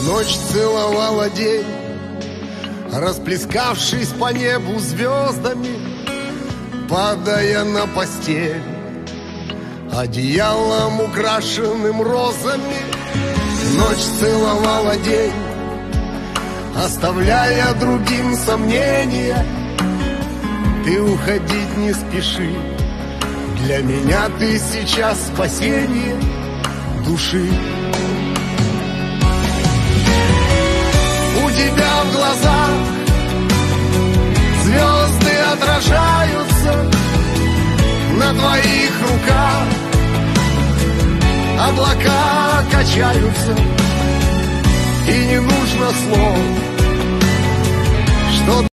Ночь целовала день, расплескавшись по небу звездами, падая на постель одеялом, украшенным розами. Ночь целовала день, оставляя другим сомнения. Ты уходить не спеши, для меня ты сейчас спасение души. У тебя в глазах звезды отражаются, на твоих руках облака качаются, и не нужно слов,